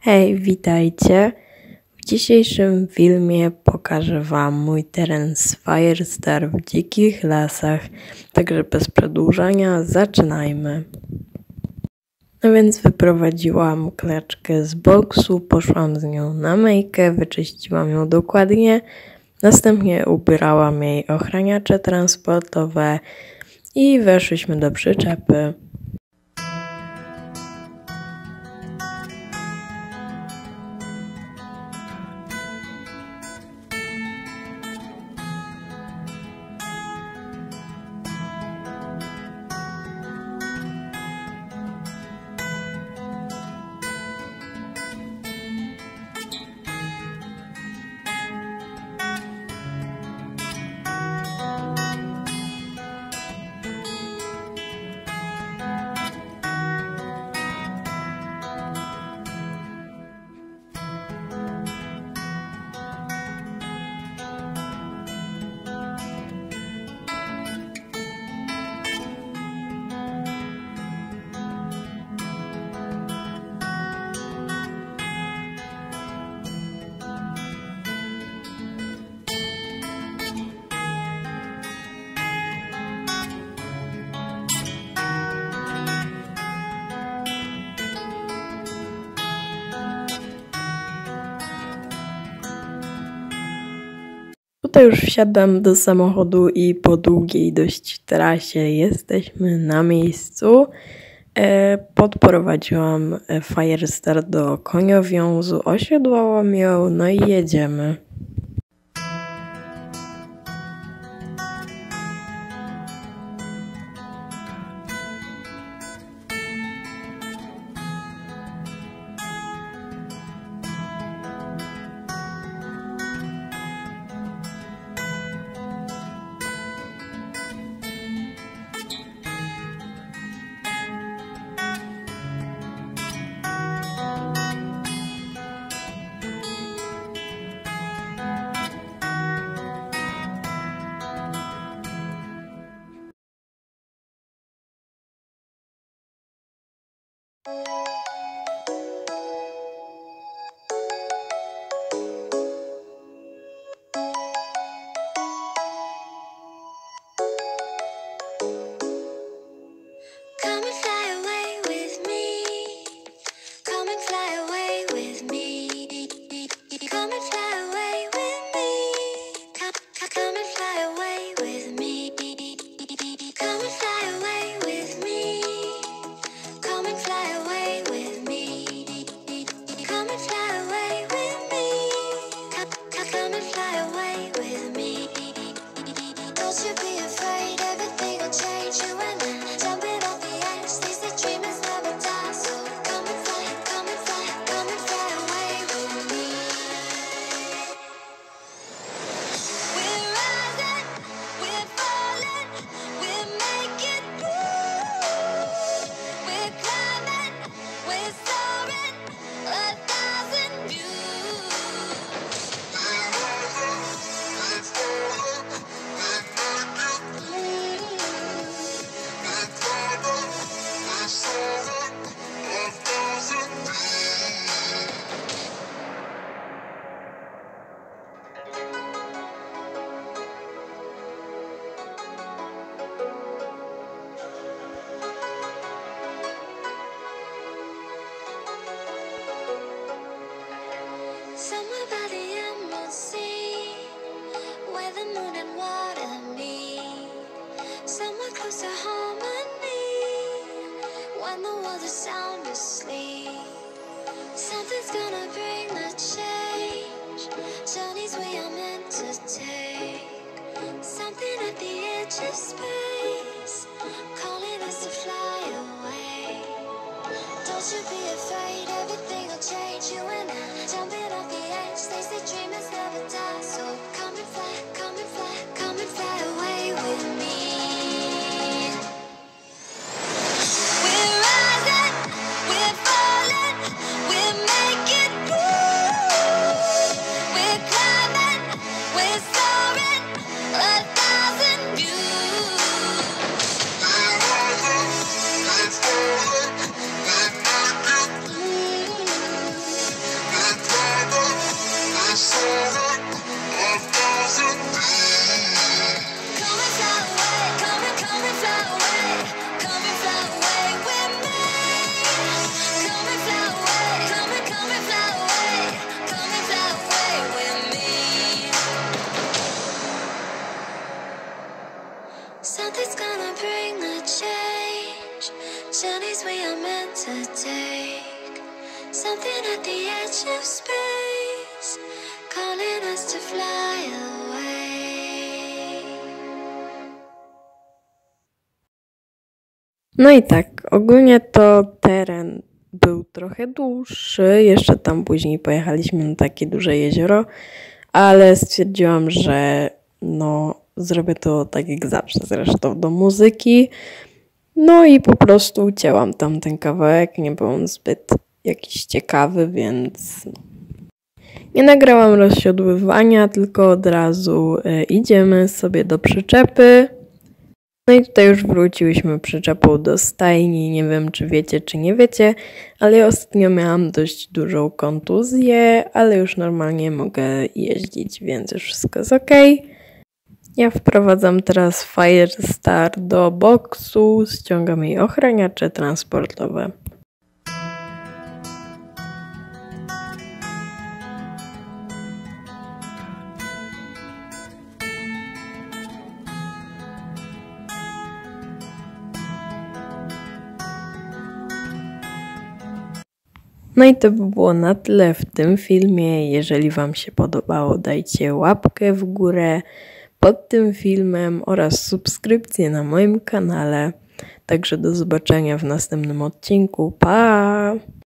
Hej, witajcie! W dzisiejszym filmie pokażę Wam mój teren z Firestar w dzikich lasach, także bez przedłużania zaczynajmy. No więc wyprowadziłam klaczkę z boksu, poszłam z nią na myjkę, wyczyściłam ją dokładnie, następnie ubierałam jej ochraniacze transportowe i weszliśmy do przyczepy. Tutaj już wsiadam do samochodu i po długiej dość trasie jesteśmy na miejscu. Podprowadziłam Firestar do koniowiązu, osiodłałam ją, no i jedziemy. Somewhere by the emerald sea, where the moon and water meet, somewhere close to harmony, when the world is sound asleep. Something's gonna bring the change, journeys we are meant to take, something at the edge of space, calling us to fly away. Don't you be afraid, everything will change. You and I, jumping off the edge. They say dreamers never die. So come and fly, come and fly, come and fly away with me. We're rising, we're falling. something at the edge of space, calling us to fly away. No i tak, ogólnie to teren był trochę dłuższy, jeszcze tam później pojechaliśmy na takie duże jezioro, ale stwierdziłam, że zrobię to tak jak zawsze zresztą do muzyki. No i po prostu ucięłam tam ten kawałek, nie był on zbyt jakiś ciekawy, więc nie nagrałam rozsiodływania, tylko od razu idziemy sobie do przyczepy. No i tutaj już wróciłyśmy przyczepą do stajni, nie wiem czy wiecie, czy nie wiecie, ale ja ostatnio miałam dość dużą kontuzję, ale już normalnie mogę jeździć, więc już wszystko jest okej. Ja wprowadzam teraz Firestar do boksu, ściągam jej ochraniacze transportowe. No i to by było na tyle w tym filmie. Jeżeli Wam się podobało, dajcie łapkę w górę pod tym filmem oraz subskrypcję na moim kanale. Także do zobaczenia w następnym odcinku. Pa!